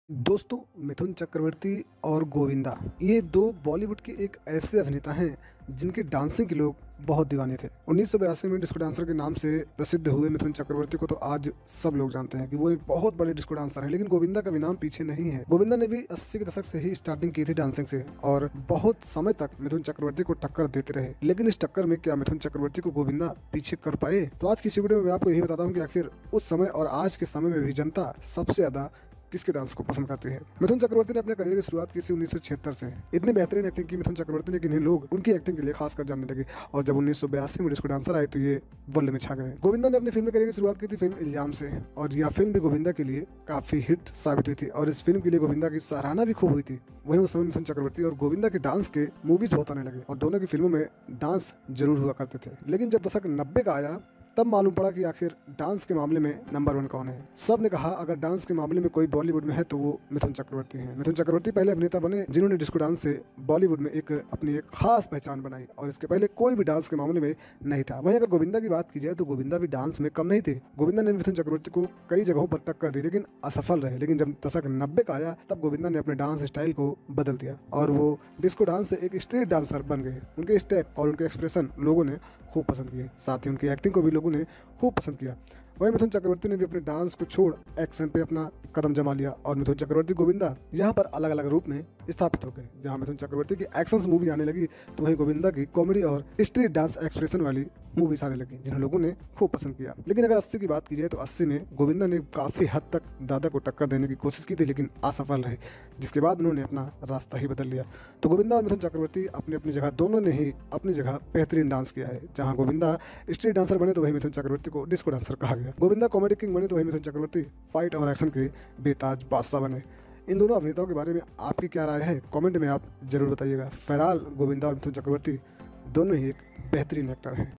दोस्तों, मिथुन चक्रवर्ती और गोविंदा ये दो बॉलीवुड के एक ऐसे अभिनेता हैं जिनके डांसिंग के लोग बहुत दीवाने थे। 1982 में डिस्को डांसर के नाम से प्रसिद्ध हुए मिथुन चक्रवर्ती को तो आज सब लोग जानते हैं कि वो एक बहुत बड़े डिस्को डांसर है, लेकिन गोविंदा का भी नाम पीछे नहीं है। गोविंदा ने भी 80 के दशक से ही स्टार्टिंग की थी डांसिंग से और बहुत समय तक मिथुन चक्रवर्ती को टक्कर देते रहे, लेकिन इस टक्कर में क्या मिथुन चक्रवर्ती को गोविंदा पीछे कर पाए? तो आज की इस वीडियो में मैं आपको यही बताता हूँ कि आखिर उस समय और आज के समय में भी जनता सबसे ज्यादा किसके डांस को पसंद करते हैं। मिथुन चक्रवर्ती ने अपने करियर की शुरुआत की थी 1976 से। इतनी बेहतरीन एक्टिंग की मिथुन चक्रवर्ती ने कि इन्हें लोग उनकी एक्टिंग के लिए खासकर जानने लगे और जब 1982 में डिस्को डांसर आए तो ये वर्ल्ड में छा गए। गोविंदा ने अपनी फिल्म करियर की शुरुआत की थी फिल्म इल्जाम से और यह फिल्म भी गोविंदा के लिए काफी हिट साबित हुई थी और इस फिल्म के लिए गोविंदा की सराहना भी खूब हुई थी। वहीं उस समय मिथुन चक्रवर्ती और गोविंदा के डांस के मूवीज बहुत आने लगे और दोनों की फिल्मों में डांस जरूर हुआ करते थे, लेकिन जब दशक 90 का आया तब मालूम पड़ा कि आखिर डांस के मामले में नंबर 1 कौन है। सब ने कहा अगर डांस के मामले में कोई बॉलीवुड में है तो वो मिथुन चक्रवर्ती हैं। मिथुन चक्रवर्ती पहले अभिनेता बने जिन्होंने डिस्को डांस से बॉलीवुड में अपनी एक खास पहचान बनाई और इसके पहले कोई भी डांस के मामले में नहीं था। वहीं अगर गोविंदा की बात की जाए तो गोविंदा भी डांस में कम नहीं थे। गोविंदा ने मिथुन चक्रवर्ती को कई जगहों पर टक्कर दी लेकिन असफल रहे, लेकिन जब दशक 90 का आया तब गोविंदा ने अपने डांस स्टाइल को बदल दिया और वो डिस्को डांस से एक स्ट्रीट डांसर बन गए। उनके स्टेप और उनके एक्सप्रेशन लोगों ने खूब पसंद किए, साथ ही उनकी एक्टिंग को भी लोगों ने खूब पसंद किया। वहीं मिथुन चक्रवर्ती ने भी अपने डांस को छोड़ एक्शन पे अपना कदम जमा लिया और मिथुन चक्रवर्ती गोविंदा यहाँ पर अलग अलग रूप में स्थापित हो गए। जहाँ मिथुन चक्रवर्ती की एक्शन मूवी आने लगी तो वहीं गोविंदा की कॉमेडी और स्ट्रीट डांस एक्सप्रेशन वाली मूवीज आने लगी जिन्हें लोगों ने खूब पसंद किया। लेकिन अगर 80 की बात की जाए तो 80 में गोविंदा ने काफी हद तक दादा को टक्कर देने की कोशिश की थी लेकिन असफल रहे, जिसके बाद उन्होंने अपना रास्ता ही बदल लिया। तो गोविंदा और मिथुन चक्रवर्ती अपनी अपनी जगह दोनों ने ही अपनी जगह बेहतरीन डांस किया है। जहाँ गोविंदा स्ट्रीट डांसर बने तो वही मिथुन चक्रवर्ती को डिस्को डांसर कहा गया। गोविंदा कॉमेडी किंग बने तो वही मिथुन चक्रवर्ती फाइट और एक्शन के बेताज बादशाह बने। इन दोनों अभिनेताओं के बारे में आपकी क्या राय है, कमेंट में आप जरूर बताइएगा। फिलहाल गोविंदा और मिथुन चक्रवर्ती दोनों ही एक बेहतरीन एक्टर हैं।